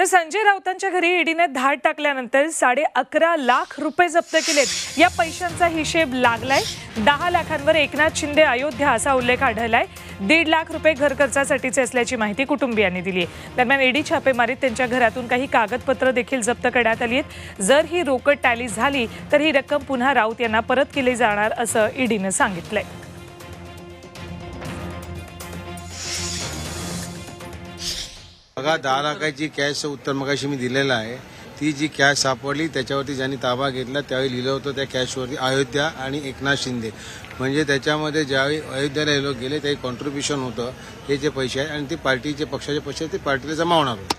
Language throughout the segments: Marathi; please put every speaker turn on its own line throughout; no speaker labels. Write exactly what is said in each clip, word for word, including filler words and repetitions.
तर संजय राऊतांच्या घरी ईडीने धाड टाकल्यानंतर साडे अकरा लाख रुपये जप्त केलेत। या पैशांचा हिशेब लागलाय। दहा लाखांवर एकनाथ शिंदे अयोध्या असा उल्लेख आढळलाय। दीड लाख रुपये घर खर्चासाठीचे असल्याची माहिती कुटुंबियांनी दिली आहे। दरम्यान ईडी छापेमारीत त्यांच्या घरातून काही कागदपत्र देखील जप्त करण्यात आली आहेत। जर ही रोकड टॅली झाली तर ही रक्कम पुन्हा राऊत यांना परत केली जाणार असं ईडीने सांगितलंय।
बघा, दहा लाखाची कॅश उत्तर मगाशी मी दिलेलं आहे। ती जी कॅश सापडली त्याच्यावरती ज्यांनी ताबा घेतला त्यावेळी लिहिलं होतं त्या कॅशवरती अयोध्या आणि एकनाथ शिंदे, म्हणजे त्याच्यामध्ये ज्यावेळी अयोध्याला हे लोक गेले त्याही कॉन्ट्रीब्युशन होतं। हे जे पैसे आहेत आणि ते पार्टीचे पक्षाचे पैसे ते पार्टीला जमा होणार होते।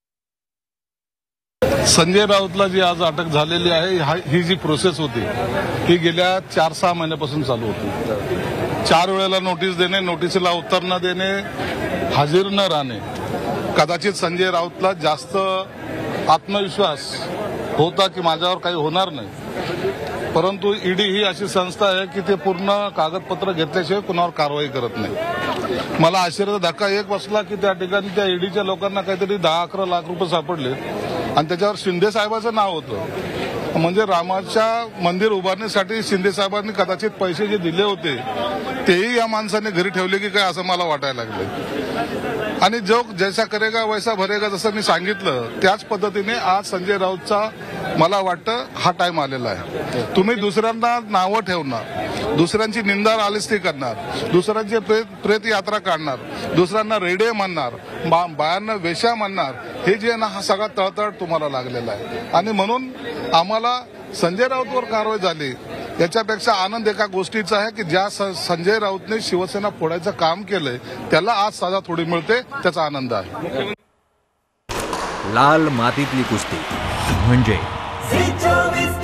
संजय राऊतला जी आज अटक झालेली आहे ही जी प्रोसेस होती ही गेल्या चार सहा महिन्यापासून चालू होती। चार वेळेला नोटीस देणे, नोटीसला उत्तर न देणे, हाजीर न राहणे। कदाचित संजय राऊतला जास्त आत्मविश्वास होता की माझ्यावर काही होणार नाही, परंतु ईडी ही अशी संस्था आहे की ते पूर्ण कागदपत्र घेतल्याशिवाय कुणावर कारवाई करत नाही। मला आश्चर्याचा धक्का एक बसला की त्या ठिकाणी त्या ईडीच्या लोकांना काहीतरी दहा अकरा लाख रुपये सापडले आणि त्याच्यावर शिंदे साहेबांचं नाव होतं। म्हणजे रामाच्या मंदिर उभारण्यासाठी शिंदे साहेबांनी कदाचित पैसे जे दिले होते तेही या माणसाने घरी ठेवले की काय असं मला वाटायला लागलं। आणि जो जैसा करेगा वैसा भरेगा जसं मी सांगितलं त्याच पद्धतीने आज संजय राऊतचा मला वाटतं हा टाइम आलेला आहे। तुम्ही दुसऱ्यांना नावं ठेवणार, दुसऱ्यांची निंदा नालिस्ती करणार, दुसऱ्यांची प्रेत प्रेत यात्रा काढणार, दुसऱ्यांना रेडे म्हणणार, बायांना वेश्या म्हणणार, हे जे ना हा सगळा तळतळ तुम्हाला लागलेला आहे। आणि म्हणून आम्हाला संजय राऊतवर कारवाई झाली याच्यापेक्षा आनंद एका गोष्टीचा आहे की ज्या संजय राऊतने शिवसेना फोडायचं काम केलंय त्याला आज सजा थोडी मिळते, त्याचा आनंद आहे।
लाल मातीतली कुस्ती म्हणजे